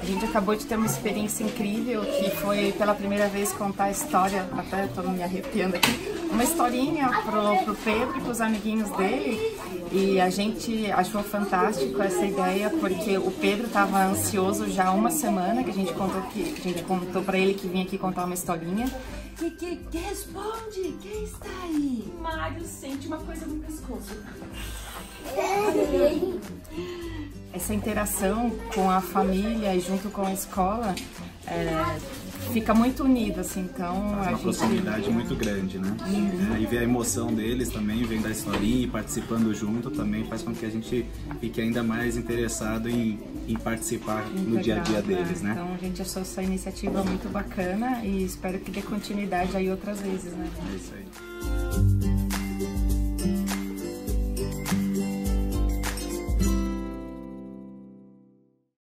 gente acabou de ter uma experiência incrível, que foi pela primeira vez contar a história, até estou me arrepiando aqui, uma historinha pro Pedro e pros amiguinhos dele. E a gente achou fantástico essa ideia, porque o Pedro estava ansioso já há uma semana, que a gente contou para ele que vinha aqui contar uma historinha. Que responde? Quem está aí? Mário sente uma coisa no pescoço. Essa interação com a família e junto com a escola fica muito unido, assim, então faz uma proximidade muito grande, né? E ver a emoção deles também, vendo a historinha e participando junto também faz com que a gente fique ainda mais interessado em participar no dia a dia deles, né? Então a gente achou essa iniciativa muito bacana e espero que dê continuidade aí outras vezes, né? É isso aí.